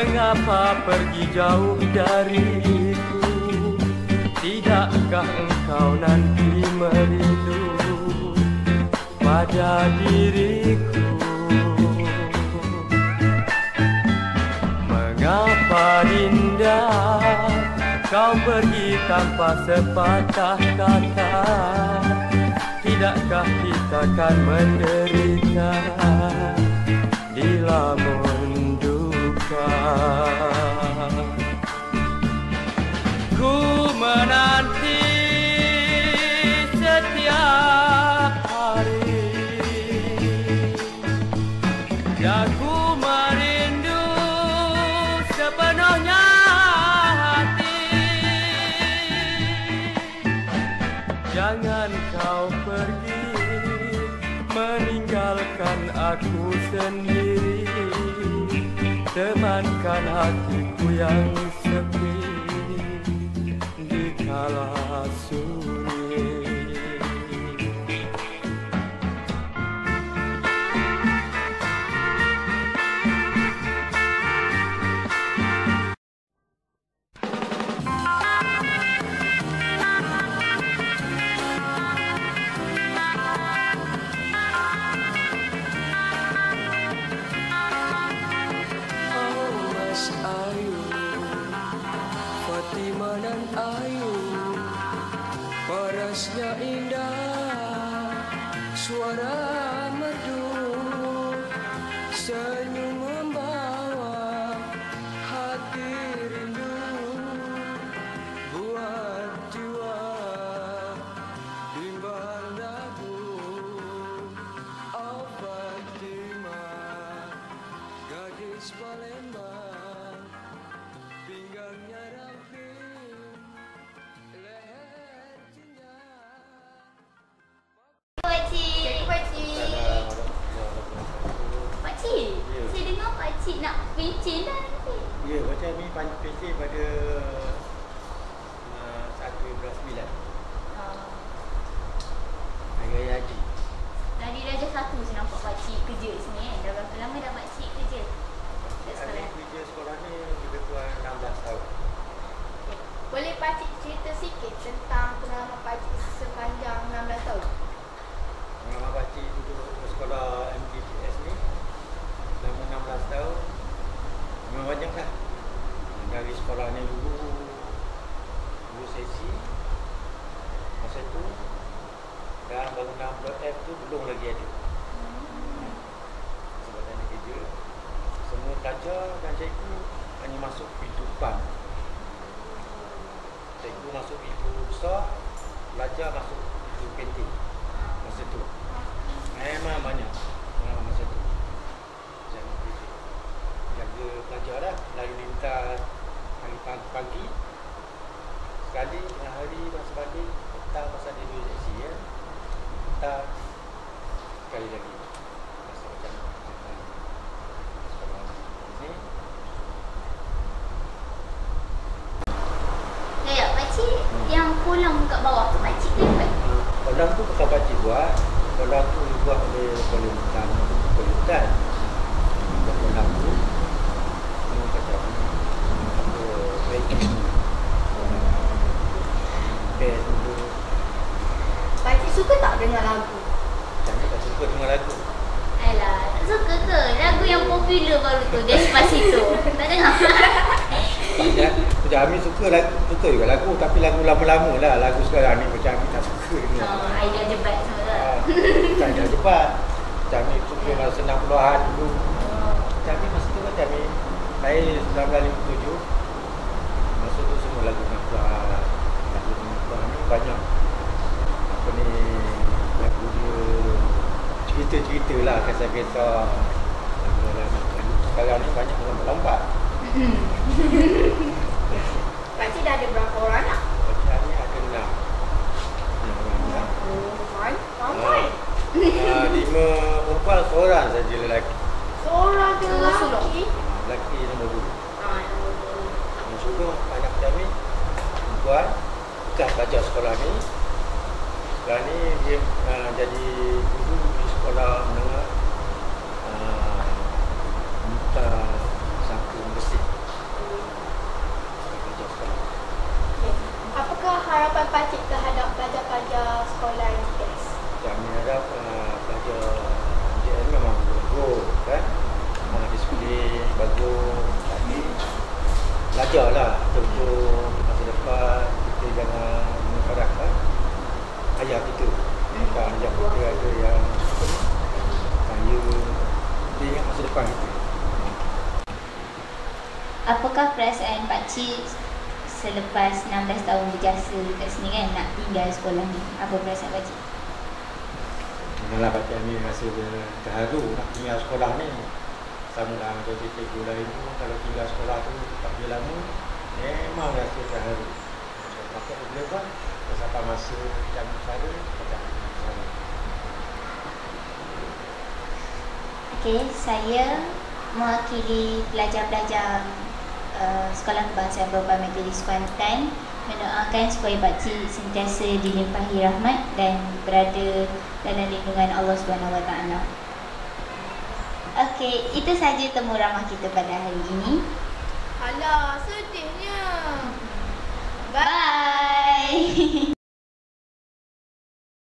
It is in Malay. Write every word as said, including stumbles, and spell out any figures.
Mengapa pergi jauh dariku? Tidakkah engkau nanti merindu pada diriku? Mengapa Dinda kau pergi tanpa sepatah kata? Tidakkah kita kan menderita di lamun duka? Ku menanti setiap hari dan ku merindu sepenuhnya hati. Jangan kau pergi meninggalkan aku sendiri. Temankan hatiku yang sepi di kala sunyi. Fatimah dan Ayu, parasnya indah, suara merdu, senyum membawa hati rindu, buat jiwa bimbang ragu. Oh Fatimah, gadis Palembang, pinggangnya ramping, leher jenjang. Pakcik, pakcik. Pakcik, saya dengar pakcik nak pencen dah nanti. Ya, macam ni pencen pada uh, satu bulan sembilan. Uh, Hari Raya Haji. Dari Raja satu saya nampak pakcik kerja sini kan. Dah berapa lama dah pakcik kerja? Kat Hari sekolah. kerja sekolah ni lebih kurang enam belas tahun. Boleh pakcik cerita sikit tentang pengalaman pakcik sepanjang enam belas tahun? Pengalaman pakcik duduk di sekolah M T P S ni selama enam belas tahun memang banyak lah. Dari sekolah ni dulu dulu sesi masa tu dan bangunan Blok F tu belum lagi ada. Sebab ada kerja, semua pelajar dan cikgu hanya masuk pintu depan. Cikgu masuk pintu besar, pelajar masuk pintu kantin. Masa tu memang banyak pengalaman masa tu. Jangan kerja, jaga pelajar lah, lalu lintas hari pagi, sekali hari masa balik, petang masa dia dua seksi ya. Petang sekali lagi. Masa macam sekolah ni. Ya, pakcik yang kolam kat bawah tu pakcik dapat. Kolam tu bukan pakcik buat. Kolam tu dibuat oleh Kuala Hutan. Kuala Hutan. Buat kolam tu. Memang macam apa baking. Best dulu. Pakcik suka tak dengar lagu? Macam ni tak suka dengar lagu. Alah, tak suka ke? Lagu yang popular baru tu, Despacito. Tak dengar? Banyak. Macam Amin suka lagu, suka juga lagu. Tapi lagu lama-lama lah. Lagu sekarang ni macam Amin tak suka dengar. Oh, idea jebat semua tu. Ah, Macam dia cepat. Macam Amin suka masa enam puluhan dulu. Macam Amin masa tu macam Amin. Saya sembilan belas lima puluh tujuh. Masa tu semua lagu enam puluhan. Lagu enam puluhan ni banyak. Apa ni, lagu dia cerita-cerita lah, kisah-kisah. Lagu-lagu sekarang ni banyak lompat-lompat. Pakcik dah ada berapa orang anak? Macam ni ada enam. Enam orang anak. Ramai. Ramai. Ah, lima perempuan, seorang saja lelaki. Seorang je Seorang lelaki. Lelaki nombor dua. Ah, nombor dua. Yang juga anak kami perempuan bekas pelajar sekolah ni. Sekarang ni dia uh, jadi guru di sekolah menengah uh, Muta Satu Mersik. belajarlah untuk masa depan. Kita jangan mengharapkan ayah kita. Kita ayah kita ada yang kaya, dia ingat masa depan kita. Apakah perasaan pakcik selepas enam belas tahun berjasa kat sini kan, nak tinggal sekolah ni? Apa perasaan pakcik? Inilah pakcik ni rasa terharu nak tinggal sekolah ni. Sama lah macam cikgu lain tu, kalau tinggal sekolah tu tak dia lama, memang rasa terharu. Macam pakcik boleh buat, sampai masa yang saya tak sama. Okey, saya mewakili pelajar-pelajar uh, Sekolah Kebangsaan Berubah Metodis Kuantan mendoakan supaya pakcik sentiasa dilimpahi rahmat dan berada dalam lindungan Allah Subhanahu Wa Taala. Okey, itu saja temu ramah kita pada hari ini. Alah, sedihnya. Bye.